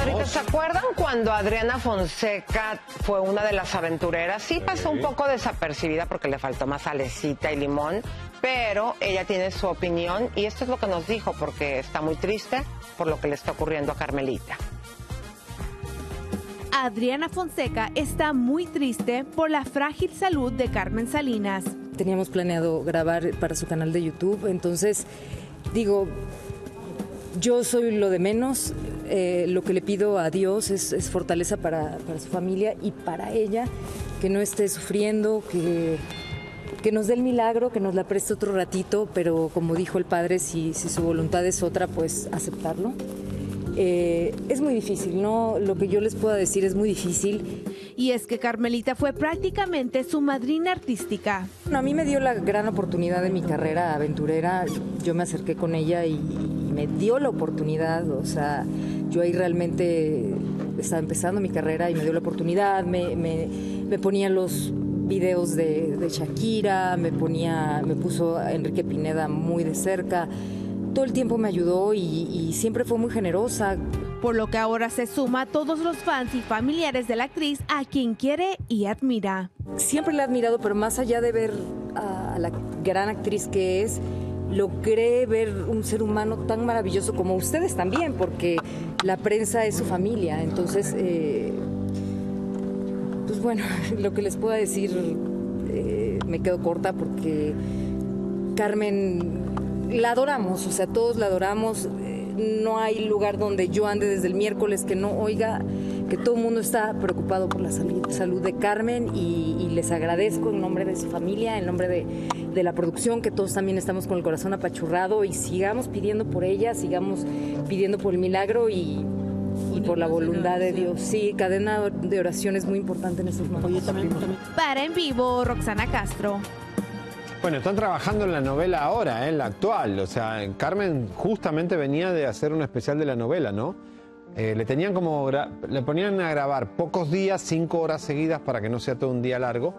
Ahorita, ¿se acuerdan cuando Adriana Fonseca fue una de las aventureras? Sí pasó un poco desapercibida porque le faltó más salecita y limón, pero ella tiene su opinión y esto es lo que nos dijo porque está muy triste por lo que le está ocurriendo a Carmelita. Adriana Fonseca está muy triste por la frágil salud de Carmen Salinas. Teníamos planeado grabar para su canal de YouTube, entonces digo, yo soy lo de menos, lo que le pido a Dios es fortaleza para su familia y para ella, que no esté sufriendo, que nos dé el milagro, que nos la preste otro ratito, pero como dijo el padre, si su voluntad es otra, pues aceptarlo. Es muy difícil, ¿no? Lo que yo les puedo decir es muy difícil. Y es que Carmelita fue prácticamente su madrina artística. Bueno, a mí me dio la gran oportunidad de mi carrera aventurera. Yo me acerqué con ella y me dio la oportunidad. O sea, yo ahí realmente estaba empezando mi carrera y me dio la oportunidad. Me ponía los videos de Shakira, me puso a Enrique Pineda muy de cerca. Todo el tiempo me ayudó y siempre fue muy generosa. Por lo que ahora se suma a todos los fans y familiares de la actriz a quien quiere y admira. Siempre la he admirado, pero más allá de ver a la gran actriz que es, logré ver un ser humano tan maravilloso como ustedes también, porque la prensa es su familia. Entonces, pues bueno, lo que les puedo decir, me quedo corta porque Carmen la adoramos, o sea, todos la adoramos. No hay lugar donde yo ande desde el miércoles que no oiga que todo el mundo está preocupado por la salud de Carmen y les agradezco en nombre de su familia, en nombre de la producción, que todos también estamos con el corazón apachurrado y sigamos pidiendo por ella, sigamos pidiendo por el milagro y por la voluntad de Dios. Sí, cadena de oración es muy importante en estos momentos. Para En Vivo, Roxana Castro. Bueno, están trabajando en la novela ahora, en la actual. O sea, Carmen justamente venía de hacer un especial de la novela, ¿no? Le ponían a grabar pocos días, 5 horas seguidas para que no sea todo un día largo.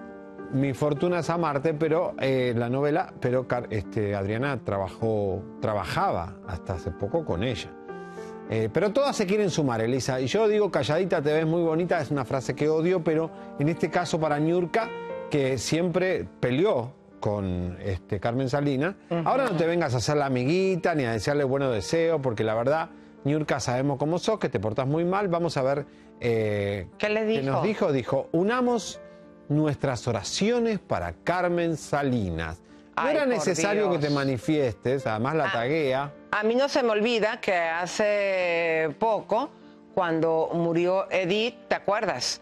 Mi fortuna es amarte, pero la novela, pero Adriana trabajaba hasta hace poco con ella. Pero todas se quieren sumar, Elisa. Y yo digo, calladita te ves muy bonita, es una frase que odio, pero en este caso para Niurka, que siempre peleó con Carmen Salinas. Ahora no te vengas a hacer la amiguita ni a desearle buenos deseos, porque la verdad, Niurka, sabemos cómo sos, que te portás muy mal. Vamos a ver ¿qué le dijo? ¿Qué nos dijo? Dijo, unamos nuestras oraciones para Carmen Salinas. No era necesario que te manifiestes, además la taguea. A mí no se me olvida que hace poco, cuando murió Edith, ¿te acuerdas?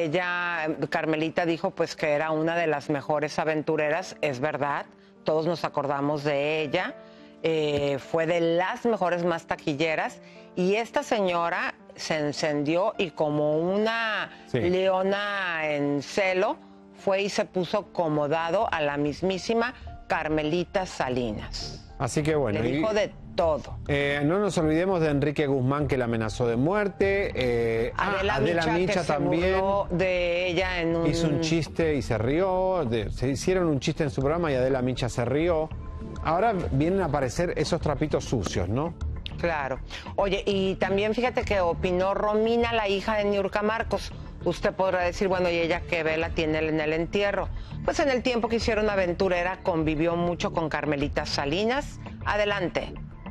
Carmelita dijo pues que era una de las mejores aventureras, es verdad, todos nos acordamos de ella, fue de las mejores más taquilleras y esta señora se encendió y como una leona en celo fue y se puso acomodado a la mismísima Carmelita Salinas. Así que bueno. Le dijo de todo. No nos olvidemos de Enrique Guzmán, que la amenazó de muerte. Adela Micha que también. Se burló de ella en un... Hizo un chiste y se rió. Se hicieron un chiste en su programa y Adela Micha se rió. Ahora vienen a aparecer esos trapitos sucios, ¿no? Claro. Oye, y también fíjate que opinó Romina, la hija de Niurka Marcos. Usted podrá decir, bueno, ¿y ella qué vela tiene en el entierro? Pues en el tiempo que hicieron Aventurera convivió mucho con Carmelita Salinas. Adelante.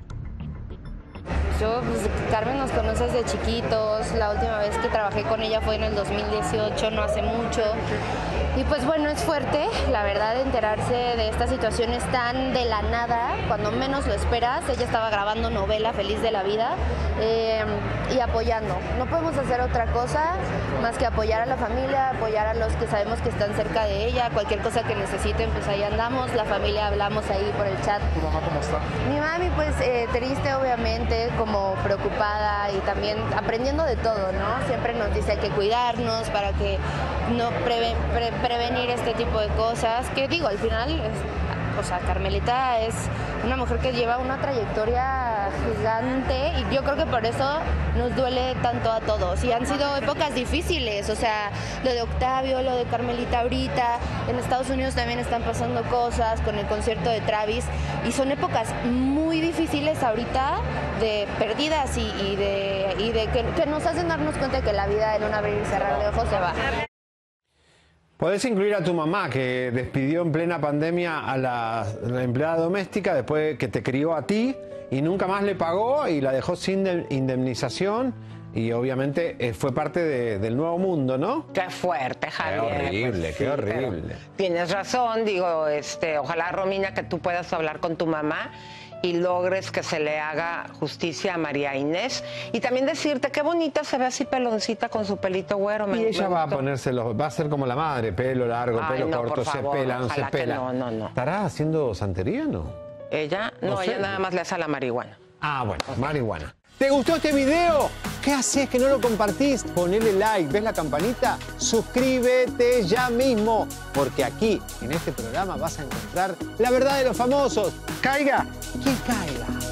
Yo, pues, Carmen nos conoce desde chiquitos, la última vez que trabajé con ella fue en el 2018, no hace mucho. Y pues bueno, es fuerte, la verdad, enterarse de estas situaciones tan de la nada, cuando menos lo esperas. Ella estaba grabando novela, feliz de la vida, y apoyando. No podemos hacer otra cosa más que apoyar a la familia, apoyar a los que sabemos que están cerca de ella, cualquier cosa que necesiten, pues ahí andamos, la familia hablamos ahí por el chat. ¿Tu mamá cómo está? Mi mami, pues triste obviamente, como preocupada y también aprendiendo de todo, ¿no? Siempre nos dice que cuidarnos para que no prevenir este tipo de cosas, que digo, al final, o sea, Carmelita es una mujer que lleva una trayectoria gigante y yo creo que por eso nos duele tanto a todos. Y han sido épocas difíciles, o sea, lo de Octavio, lo de Carmelita ahorita, en Estados Unidos también están pasando cosas con el concierto de Travis y son épocas muy difíciles ahorita de perdidas y de que nos hacen darnos cuenta de que la vida en un abrir y cerrar de ojos se va. Podés incluir a tu mamá, que despidió en plena pandemia a la empleada doméstica después que te crió a ti y nunca más le pagó y la dejó sin indemnización y obviamente fue parte del nuevo mundo, ¿no? Qué fuerte, Javier. Qué horrible, pues, qué sí, horrible. Tienes razón, digo, ojalá, Romina, que tú puedas hablar con tu mamá y logres que se le haga justicia a María Inés. Y también decirte qué bonita se ve así peloncita con su pelito güero. Y ella va a ponérselo, va a ser como la madre, pelo largo, pelo corto, se pela, no se pela. No. ¿Estará haciendo santería o no? Ella, no, ella nada más le hace a la marihuana. Ah, bueno, marihuana. ¿Te gustó este video? ¿Qué haces que no lo compartís? Ponele like, ¿ves la campanita? Suscríbete ya mismo, porque aquí, en este programa, vas a encontrar la verdad de los famosos. Caiga quien caiga.